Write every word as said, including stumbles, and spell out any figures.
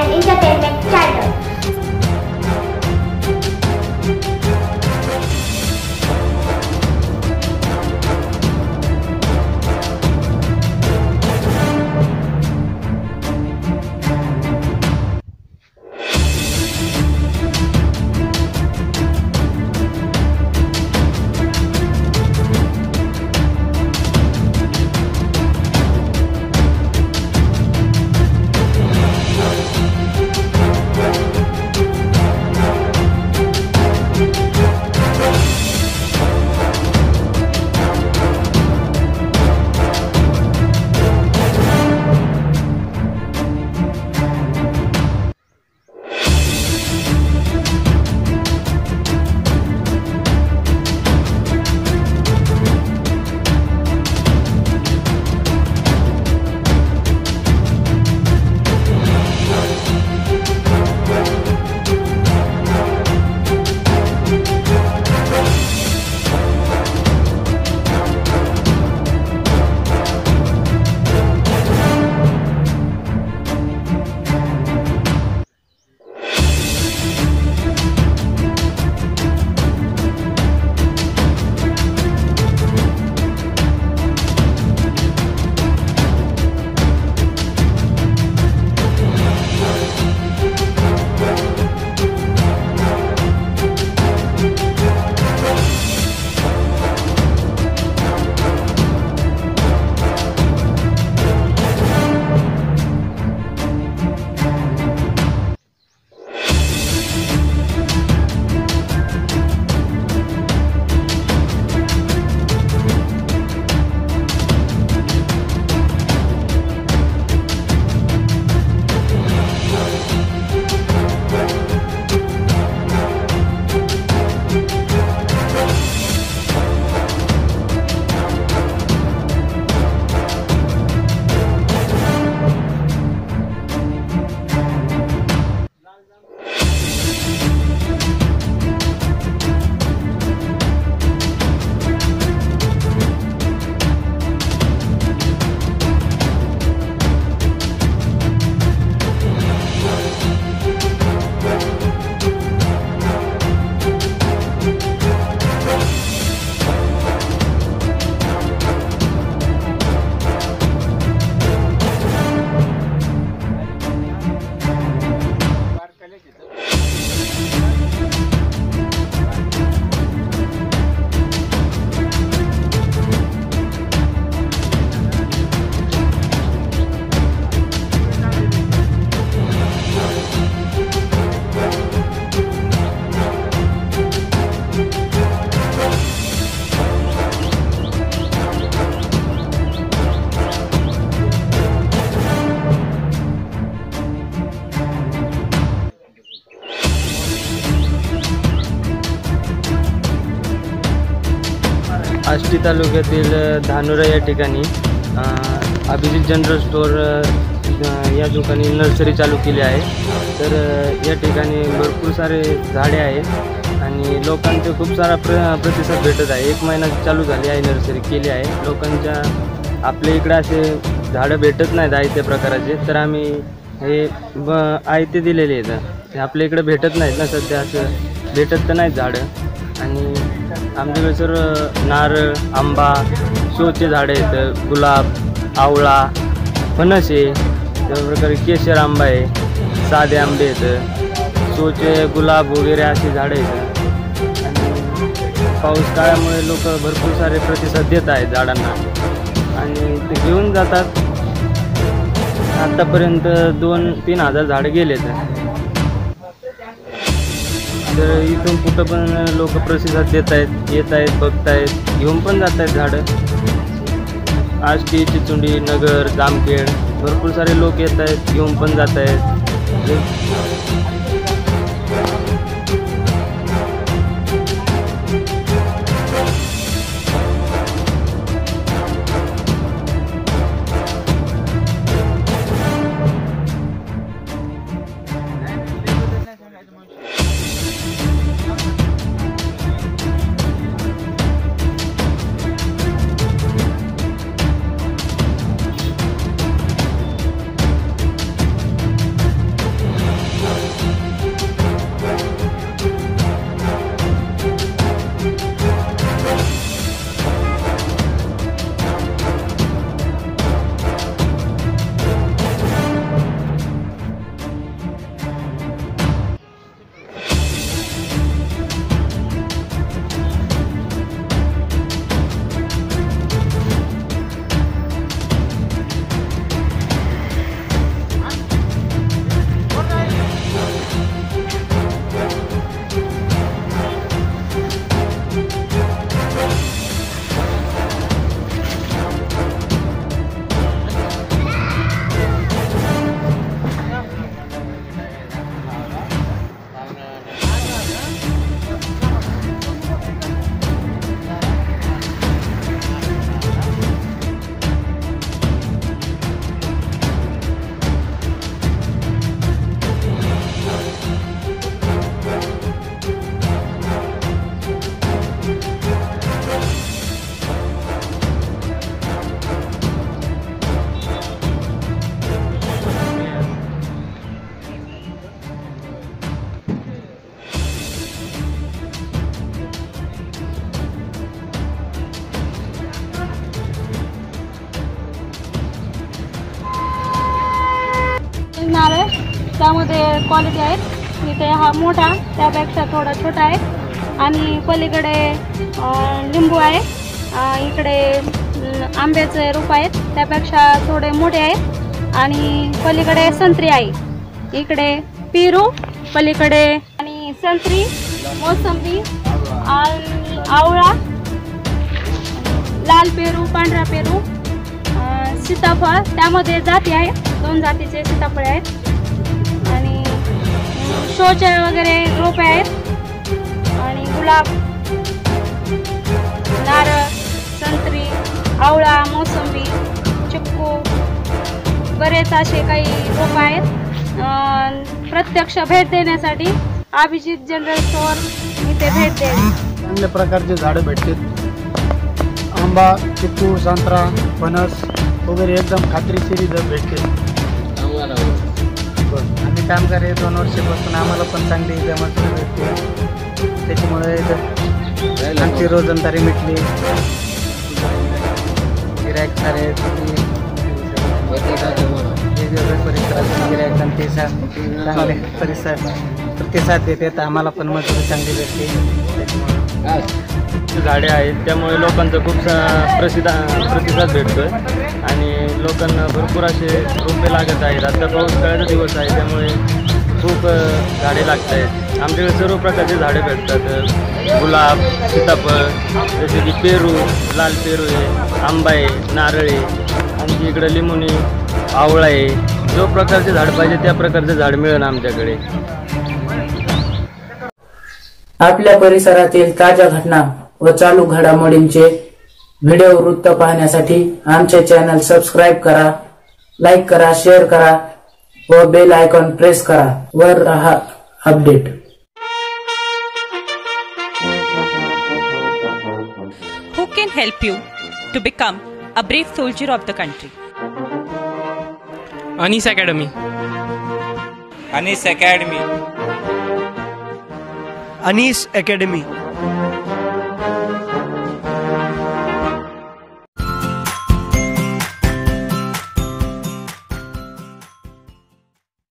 and Entertainment Channel. Ashti तालुक्यातील धानोरा या ठिकाणी अभिजित जनरल स्टोअर या दुकानी नर्सरी चालू केली आहे। तर या ठिकाणी भरपूर सारे झाडे आहेत आणि लोकांचे खूप सारा प्र प्रतिसाद भेटत आहे। एक महिना चालू झाली आहे, नर्सरी केली आहे। लोकांच्या आपल्या इकडे असे झाडं भेटत नाहीत आयत्या प्रकाराचे, तर आम्ही हे ब आयते दिलेले आहेत। आपल्या इकडे भेटत नाहीत ना सध्या, असं भेटत तर नाहीत झाडं। आणि आमच्याकडे सर्व नारळ, आंबा, शोचे झाडे आहेत, गुलाब, आवळा, फणस आहे, त्याप्रकारे केशर आंबा आहे, साधे आंबे आहेत, शोचे गुलाब वगैरे अशी झाडे आहेत। आणि पाऊस काळामुळे लोक भरपूर सारे प्रतिसाद देत आहेत झाडांना आणि ते घेऊन जातात। आतापर्यंत दोन तीन हजार झाडं गेलेत। तर इथून कुठं पण लोक प्रतिसाद देत आहेत, येत आहेत, बघत आहेत, घेऊन पण जात आहेत झाडं। आष्टी, चिचुंडी, नगर, जामखेड भरपूर सारे लोक येत आहेत, घेऊन पण जात आहेत। त्यामध्ये क्वालिटी आहेत. इथे हा मोठा त्यापेक्षा थोडा छोटा आहे आणि पलीकडे लिंबू आहे. इकडे आंब्याचे रोप आहेत त्यापेक्षा थोडे मोठे आहेत आणि पलीकडे संत्री आहे. इकडे पेरू पलीकडे आणि संत्री, मोसंबी, आवळा, लाल पेरू, पांढरा पेरू, सीताफळ त्यामध्ये जाती आहे. दोन जातीचे सीताफळ आहेत आणि शोचे वगैरे रोपे आहेत आणि गुलाब, नारळ, संत्री, आवळा, मोसंबी, चिक्कू बरेच असे काही रोप आहेत. प्रत्यक्ष भेट देण्यासाठी अभिजित जनरल स्टोअर इथे भेट द्यावी. चांगल्या प्रकारचे झाडं भेटतील. आंबा, चिक्कू, संत्रा, फणस वगैरे एकदम खात्रीशीर जर भेटतील. आम्ही काम करे दोन वर्षापासून आम्हाला पण चांगली जमात भेटते. त्याच्यामुळे आमची रोजंदारी मिटली. गिरायक सारे वेगवेगळ्या परिसरातून गिरायकांचे चांगले परिसर प्रतिसाद देतात. आम्हाला पण मजुरी चांगली भेटते. झाडे आहेत त्यामुळे लोकांचा खूप प्रसिद्ध प्रतिसाद भेटतोय आणि लोकांना भरपूर असे रोपे लागत आहेत. आता पावसाळ्याचा दिवस आहे त्यामुळे खूप झाडे लागत आहेत. आमच्याकडे सर्व प्रकारचे झाडे भेटतात. गुलाब, सीताफळ, जसे की पेरू, लाल पेरू आहे, आंबा आहे, नारळ आहे, आमच्या इकडं लिंबुनी, आवळा आहे. जो प्रकारचे झाड पाहिजे त्या प्रकारचे झाड मिळेल आमच्याकडे. आपल्या परिसरातील ताज्या घटना व चालू घडामोडींचे व्हिडिओ वृत्त पाहण्यासाठी आमचे चॅनल सबस्क्राईब करा, लाईक करा, शेअर करा व बेल आयकॉन प्रेस करा. वर रहा update. Who can help you to become a brave soldier of the country? Anis Academy. Anis Academy. Anis Academy.